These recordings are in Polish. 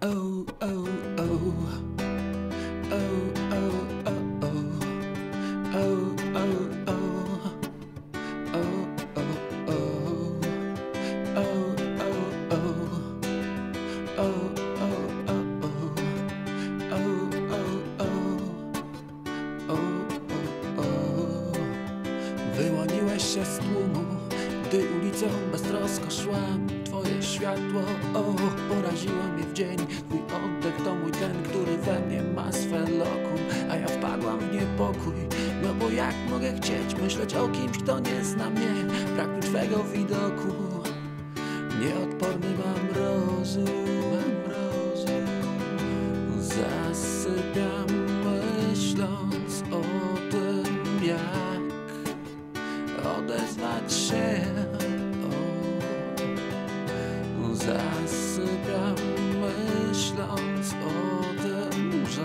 Oh, oh, oh. Oh, oh, oh, oh. Oh, oh, oh. Oh, oh, oh. Oh, oh, oh. Oh, oh, oh, oh. Oh, oh, oh. Wyłoniłeś się z tłumu, gdy ulicą beztrosko szłam. Twoje światło, poraziło mnie w dzień. Twój oddech to mój ten, który we mnie ma swe lokum. A ja wpadłam w niepokój, no bo jak mogę chcieć myśleć o kimś, kto nie zna mnie? Brak mi twego widoku, nieodporny mam rozum. Zasypiam myśląc o tym, jak odezwać się. Zasypiam myśląc o tym, że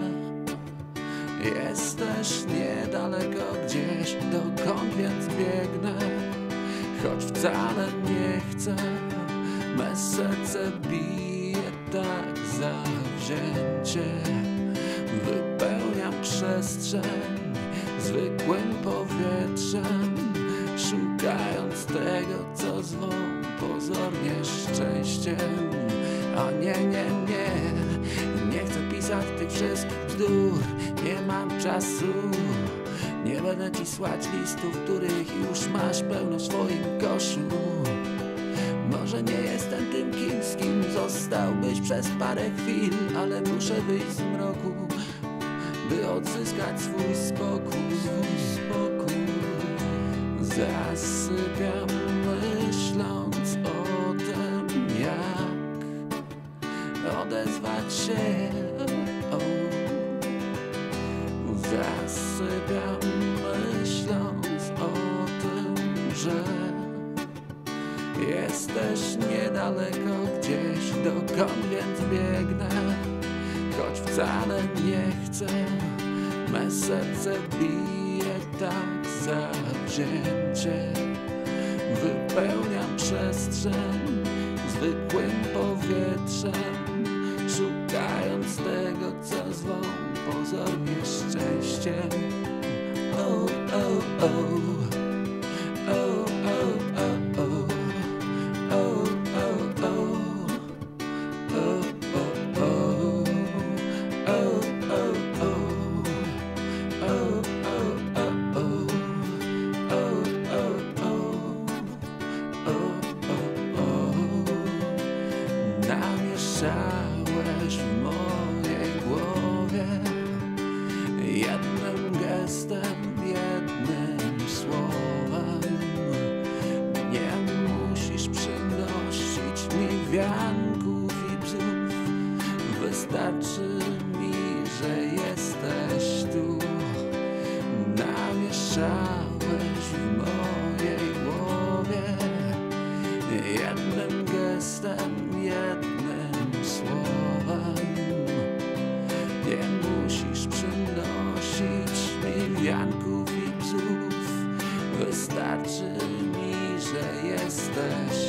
jesteś niedaleko gdzieś, dokąd więc biegnę, choć wcale nie chcę. Me serce bije tak zawzięcie, wypełniam przestrzeń zwykłym powietrzem, szukając tego, co zwą pozornie szczęściem. O nie, nie, nie chcę pisać tych wszystkich bzdur, nie mam czasu. Nie będę ci słać listów, których już masz pełno w swoim koszu. Może nie jestem tym kim, z kim zostałbyś przez parę chwil, ale muszę wyjść z mroku, by odzyskać swój spokój. Zasypiam myśląc o tym, jak odezwać się. Zasypiam myśląc o tym, że jesteś niedaleko gdzieś, dokąd więc biegnę, choć wcale nie chcę. Me serce bije tak zawzięcie, wypełniam przestrzeń zwykłym powietrzem, szukając tego, co zwą pozornie szczęściem. Oh, oh, oh. Oh, oh, oh, oh. Oh, oh, oh. Oh, oh, oh. Oh, oh, oh. Oh, oh, oh, oh. Oh, oh, oh. Oh, oh, oh. Namieszałeś w mojej głowie jednym gestem, jednym słowem. Nie musisz przynosić mi wianków i bzów, wystarczy mi, że jesteś tu. Namieszałeś w mojej głowie jednym gestem, jednym słowem. Nie musisz przynosić mi wianków i bzów, wystarczy mi, że jesteś